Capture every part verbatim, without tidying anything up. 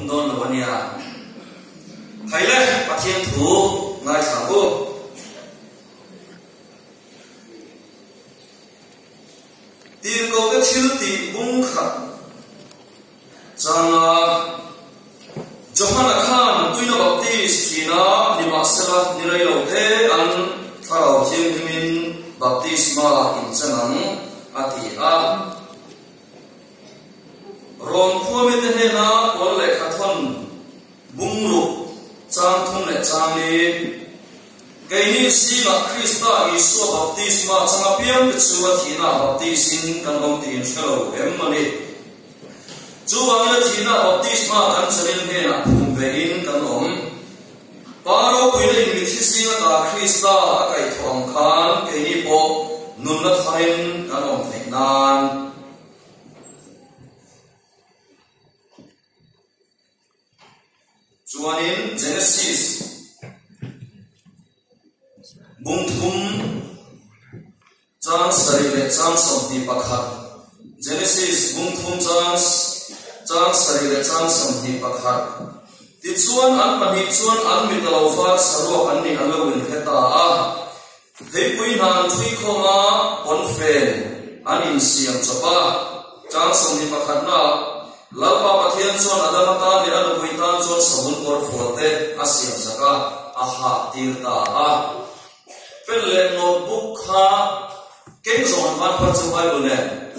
thum don lo ania thaile pathian thu ngai thaku tir ko ka thil ti bung kha changa Johanna Khan tuina baptist kina nima sela nilai lo te an tharau thiam himin baptisma in chanang ati a ron khuame te he na ol le khathon bungru chang thum le chang ni kaini sila Krista Isu baptisma changa piam te chuwa thina baptisin kan gom tin shalo em mani chuwang le thina baptisma kan chanin he na phum ve in kan om paro puile in mithisinga ta Krista akai thong khan kaini po nun na thain kan om theinan chuanin Genesis bung thum chang sari le chang samti pakhat Genesis bung thum chang chang sari le chang samti pakhat ti chuan an pani chuan an mit lo fa saro an ni alawin heta a thei pui nan thui khoma on fen an in siam chapa chang samti pakhat na lalpa pathian chuan adamata le anu puitan chuan sabun or forte asiam saka aha tirta a pelle notebook kha keng zon ban par chu bai bune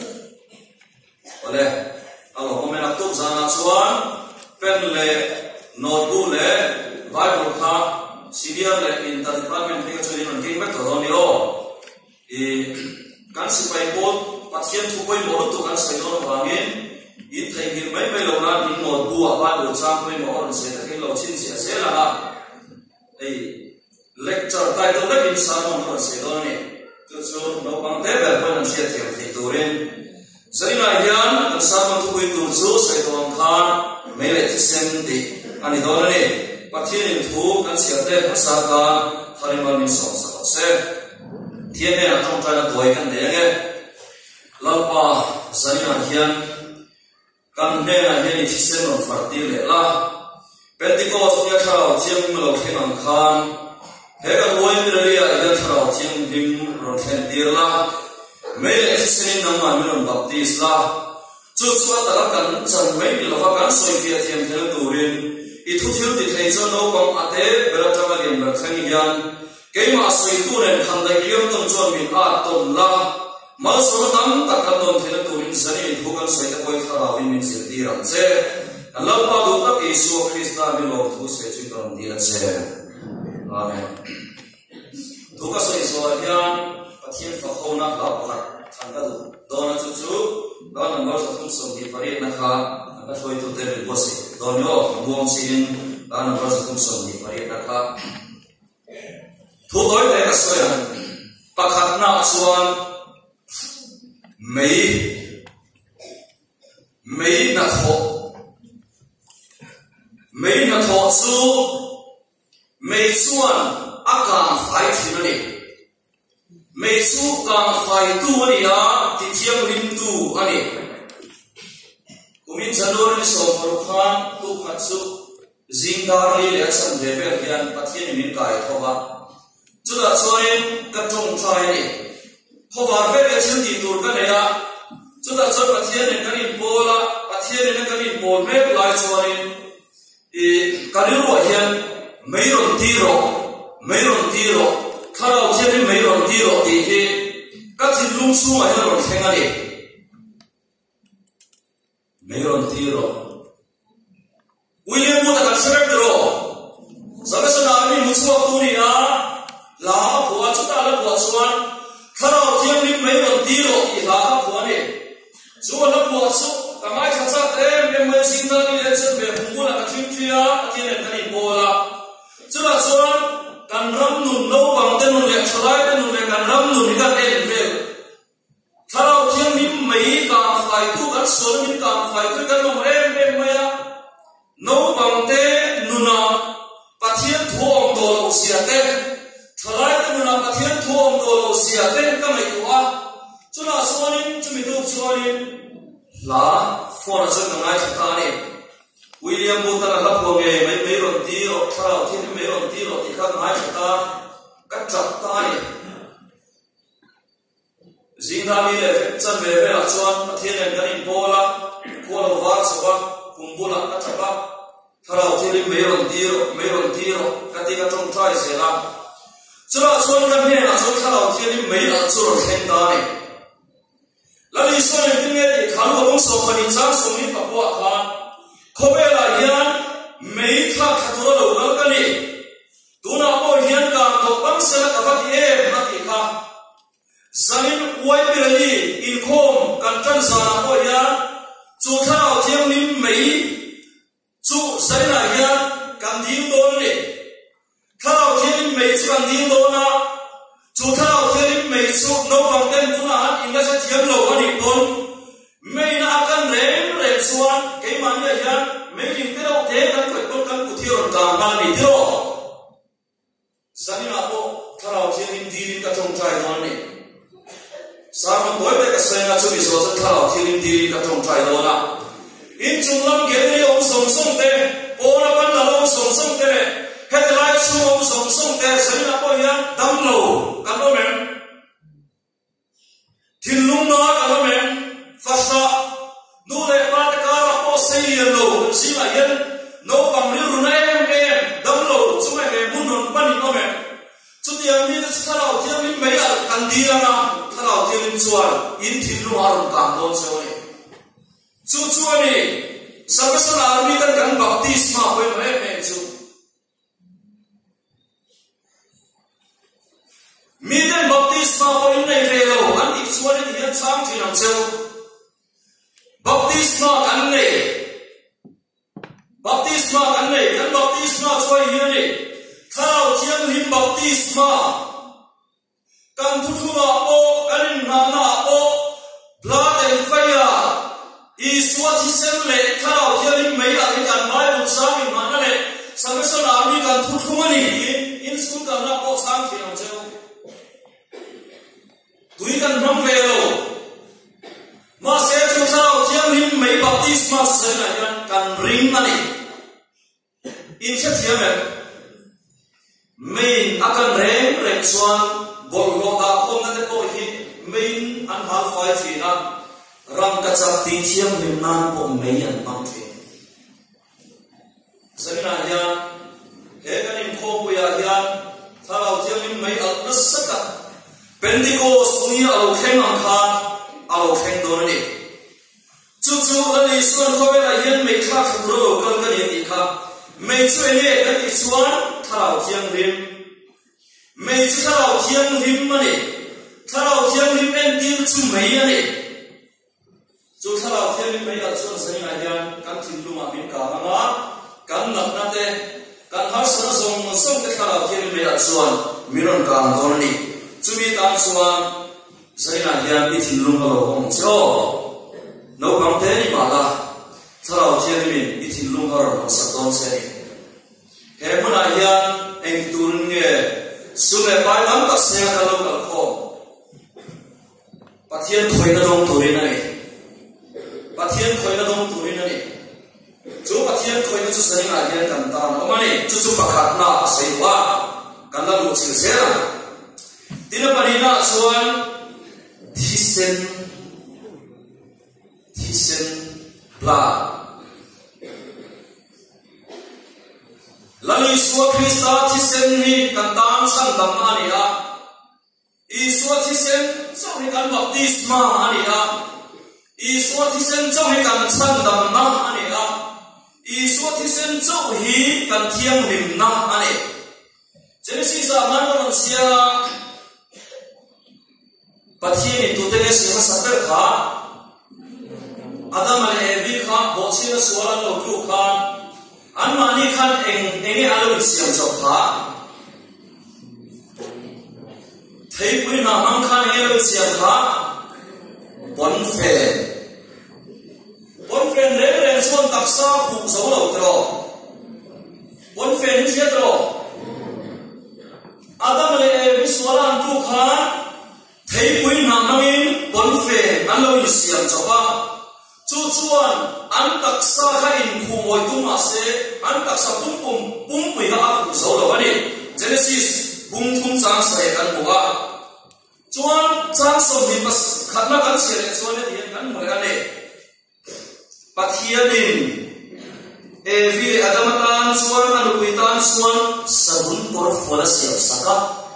ole alo komen aktuk zana chuan pelle notebook le bible kha senior le inter department thega chuli man king back to ni o e kan sipai pot pathian thu koi mo tu kan sai no bangin in thai gil mai mai lo na in notebook a bible chang koi mo on se ta kin lo chin sia se la ha ei lecture title that in sermon or say don't it to so no bang te bel ban sia the the turin zaina yan an sermon to going to so say to khan mele sen de ani don ne pathin thu kan sia te phasa ka thariman min so sa se thien ne atong ta doi kan de nge lalpa zaina yan kan ne na he ni sen on farti le la Pentecost ya thao thiam lo khen khan Hega woin ria ida tharau thiam him ron khen tirla mele exsenin namma minon baptist la chu swa ta kan chan mai ni lova kan soi fia thiam thel turin I thu thil ti thei cho no kom ate bera tama lian ber khani yan keima soi tu ren kham dai liam tom chon min a ton la mal so tam ta kan don thel turin sani thu kan soi ta koi tharau min sir tiram che Allah pa du ta Isu Krista mi lo thu se chi ton dira che Amen. Tuka so iso hian pathian fa khona la pakhat thanga du dona chu chu dona number sa thum som di pari na kha na soi tu te ri bosi donyo buang sin dona number sa thum som di pari na kha thu doi le ka so yan pakhat na chuan mei mei na tho mei na tho chu Mei chuan a kang fai thin ani mei chu kang fai tu ani a ti thiam rim tu ani kumin chanor ni so mar khan tu khat chu zingdar ni le chan ve ve hian pathian min kai thowa chuda chuan ka tong thai ni khowar ve ve thil ti tur ka neya chuda chuan pathian ne kan in bola pathian ne kan in bol me lai chuan i kaniru hian Mayron tiro, Mayron tiro, Karao Jerry Mayron tiro, eh, Katin Lumsu, I don't hang on it. Mayron tiro. William would have served the law. Sabasana Muswa Puria, La, Puachata, Puachuan, Karao Jerry Mayron tiro, Iha, Puane. So, what was so, the Mike has at them, and when Singali lets them be Pula, Katimia, Akin and Bola. Chula chuan kan ram nun no bang te nun le thlai te nun le kan ram nun ka el ve tharau thiam min mei ka fai tu kan sol min ka fai tu kan lo em em William Butler là lập hồ nghề mấy mấy rồi tí rồi thao thiên mấy rồi tí rồi thì khác ngay ta cắt chặt tay riêng tham đi để chân về về là chuan thiên này cái hình bola qua đầu vác sọc cùng bola cắt chặt ba thao thiên mấy rồi tí rồi mấy rồi tí rồi cái tí cái trong trai sẽ là cho là chuan cái này là chuan thao thiên mấy là chuan rồi khen ta này là lý do này nghe thì khán giả cũng sầu phần in sáng sầu đi tập qua khán không biết là hiện mấy thằng khát thua đầu đâu cái này tu nào có hiện càng đầu bắn xe là các bạn em là gì khác zanin quay về đi in khom cần chân sa nào có hiện chú thao thiên nín mấy chú sai là hiện cần điên đồn này thao thiên mấy chú cần điên đồn à chú thao thiên mấy chú nấu bằng tên tu nào in cái sẽ thiếm lâu anh đi đồn mấy na cần rèm rèm xuân cái mà như vậy mấy những cái đâu thế cần phải có cần cụ thiêu cả mà đi thiêu sao như nào bộ thao thiên in đi cái trong trái đó này sao mà tối về cái xe là chú bị số rất thao thiên in đi cái trong trái đó là in chung lắm cái này ông sống sống thế ô là vẫn là ông sống sống thế hết lại chú ông sống sống thế sao như nào bộ hiện đâm lầu cái đó mẹ thiên lung nó cái đó mẹ phát ra nu le ba ta ka ko sei lo si ma yen no bang ri ru na em em dam lo chu ma he mun non pan ni no me chu ti am ni ta thao ti am me ya kan di la na thao ti lim chuan in thil lu har kam don se oi chu chu ani salvation army kan kan baptisma hoi me me chu mi den baptisma hoi nei ve lo an ti chuan ni hian chang thi nam cheu baptisma kan nei baptisma kan nei kan baptisma choi hian ni thao thiam lim baptisma kan thu thu ma o kan in na na o blood and fire is what he said le thao thiam lim mai a kan bible sa mi ma na le salvation army kan thu thu ni in school kan na ko sang thi nam cheu tui kan ram ve lo mà sẽ cho sao thiam lim mấy baptisma sẽ là nhân cần ring này in chất thiam em mình akan rem rem xuan bol lo da không nên có hi mình ăn hal phai gì na ram cả chặt ti thiam lim nan bộ mấy anh bằng thế sẽ là nhân cái cái niệm khô của nhà nhân thao thiam lim mấy ở rất sắc cả Pentecost ni ở khen ngang khan alo khen do ni chu chu la ni suan ko be la yen me kha khu ro kan kan yen ti kha me chu ne kan ti suan thao thiang rim me chu thao thiang rim ma ni thao thiang rim en ti chu me ya ni chu thao thiang rim me la chuan sai na yan kan thin lu ma bin ka ma ma kan nak na te kan har sa song song te thao thiang rim me la chuan miron ka do ni chu mi tam chuan sai na hian bi thin lung lo hong cho no kam te ni ma la thao thian min bi thin lung har hong sa ton se ni he mun a hian eng tur nge su le pai lam ka se ka lo ka kho pathian khoi na dong turin ani pathian khoi na dong turin ani chu pathian khoi na chu sai na hian kan ta no mani chu chu pakhat na sei wa kan la lu chil se na tina panina chuan Thisen Thisen Bla Lalu Iswa Krista Thisen ni kantang sang dam ani a Iswa Thisen so hi kan baptisma ani a Iswa Thisen so hi kan sang dam na ani a Iswa Thisen so hi kan thiang lim na ani Genesis a man ron sia pathian tu te se ma saber kha adam ale evi kha bochi na swala lo tu kha an mani khan eng enge alo siam chok kha thei pui na mang khan enge siam kha bon fe bon fe re re son taksa khu so lo tro bon fe ni se tro adam ale evi swala tu kha thấy quý nam nangin bon fe alo isiam chapa chu chuan an tak sa kha in khu moi tu ma se an tak sa pum pum pum pui ha aku so lo ani Genesis pum thum chang sai kan buwa chuan chang som ni pas khatna kan se le chuan ni kan moi ani pathianin evi adamatan chuan anuitan chuan sabun por fola siam saka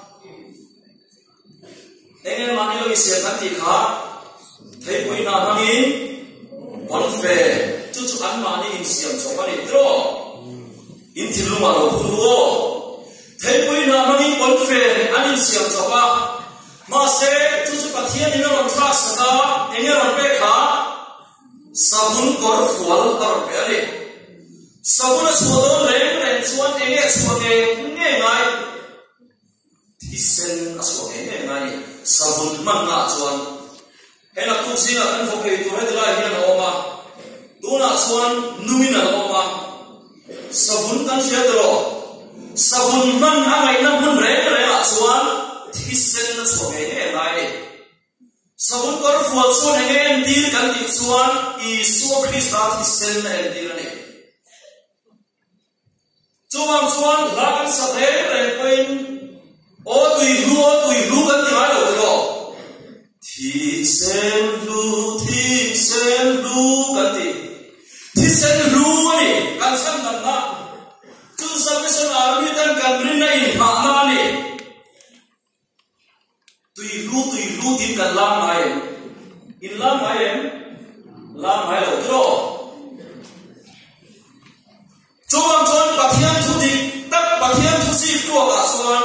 engel mani lo isia kan ti kha thei pui na mangin bon fe chu chu an mani in siam so pani tro in thiluma lo phuluo thei pui na mangin bon fe an in siam so pa ma se chu chu pathianin lo thra saka engel on pe kha sabun por fola tar pe ani sabun suodon reng reng chuan enge chuake nge ngai thisen aswa nge ngai sabun man na chuan hela tu sina kan fo pe tu hedla hian oma tuna chuan numina oma sabun kan siadro sabun man angai na mun reng reng chuan thisen aswa nge ngai sabun kor fual chuan enge endir kan ti chuan Isu Krista thisen na endir ani chuan chuan lakan sa re re pain o tui lu o tui lu kan ti mai lo ro thi sen lu thi sen lu kan ti thi sen lu ni kan san dan na tu salvation army tan kan rin na in ma ma ni tui lu tui lu din kan lam mai in lam mai lam mai lo ro chuan chuan pathian thu di tak pathian thu si tu ka chuan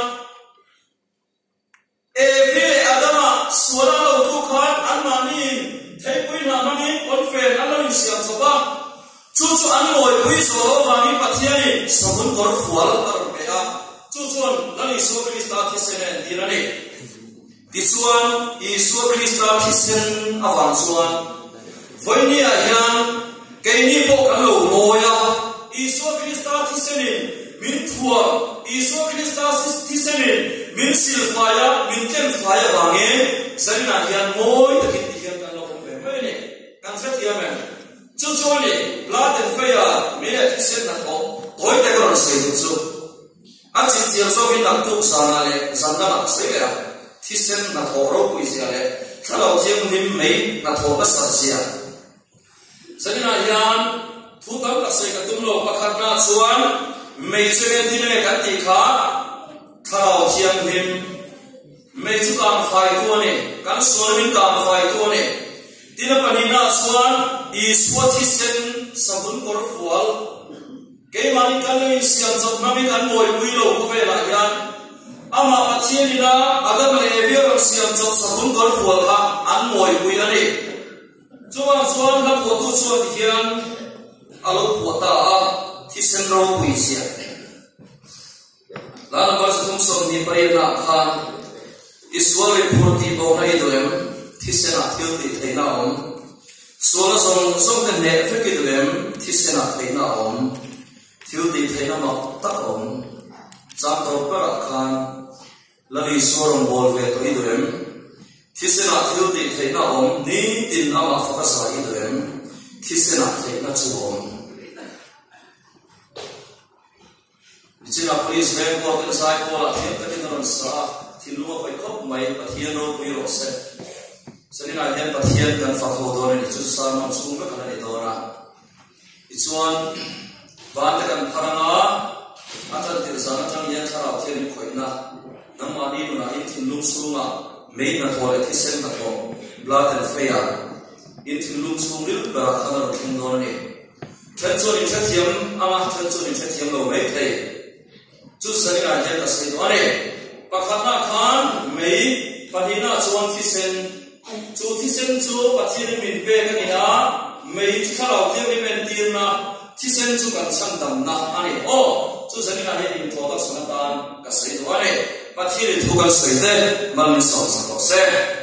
e vile adama suara lo tu khan an mani thei pui na mani on fe an lo siam so ba chu chu an moi pui so mani pathian ni sabun kor fual tar pe a chu chuan lani so Krista thi senen dirani ti chuan Isu Krista thi sen awang chuan voini a hian keini po kan lo moya Isu Krista thisenin min thua Isu Krista thisenin min silfaya min ken faya bange sarina hian moi takin hian kan lo pe mai ne kan sa thia men chu chu ni blood and fire me thisen na ko toy te ko se chu a chi chi so bin dang tu sa na le san na se ya thisen na tho ro pui sia le thalo thiam nim mei na tho ka sa sia sarina hian thu tam la se ka tum lo pakhat na chuan mei chegen ti ne kan ti kha thao thiam him mei chu kam phai tu ne kan suamin kam phai tu ne tina panina chuan Isu thi sen sabun kor fual ke mani kan le siam chop na mi kan moi pui lo ko ve la yan ama pathianina adam le evir siam chop sabun kor fual ha an moi pui ani chuan chuan la po tu chuan hian alo puata a thisen ro pui sia la na pas tum som ni pai na khan iswale purti bo na idolem thisen a thil ti theina om sola som som kan ne fek idolem thisen a theina om thil ti theina ma tak om cham to para khan lari sorom bol ve to idolem thisen a thil ti theina om ni tin ama focus a idolem thisen a theina chu om China police bank ko kan sai ko la thiam ta kin ron sa thilua koi khop mai pathian ro pui ro se sanina hian pathian kan fa ho do ni chu sa ma chung ka kan ni do na ichuan ban ta kan tharanga atan tir sa na chang yan thara thian khoi na namma ni nu na in thilung sunga mei na thole thisen na ko blood and fire in thilung sung ril ba khana ro thing do ni chen chu ni thiam ama chen chu ni thiam lo mai thei chu sarina hian ta sei do ne pakhatna khan mei panina chuan thisen chu thisen chu pathian min pe ka ni na mei tharau te mi men tir na thisen chu kan chang dam na ani o chu sarina hian in thoda sanatan ka sei do ne pathian thu kan sei te man so so se